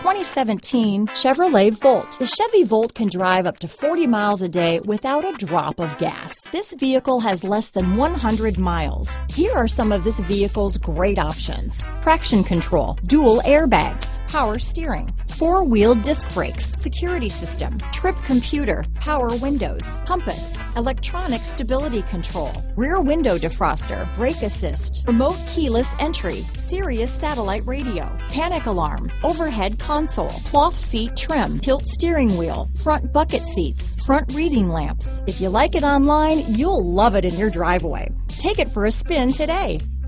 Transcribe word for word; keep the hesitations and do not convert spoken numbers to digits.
twenty seventeen Chevrolet Volt. The Chevy Volt can drive up to forty miles a day without a drop of gas. This vehicle has less than one hundred miles. Here are some of this vehicle's great options: traction control, dual airbags, power steering, four-wheel disc brakes, security system, trip computer, power windows, compass, electronic stability control, rear window defroster, brake assist, remote keyless entry, Sirius satellite radio, panic alarm, overhead console, cloth seat trim, tilt steering wheel, front bucket seats, front reading lamps. If you like it online, you'll love it in your driveway. Take it for a spin today.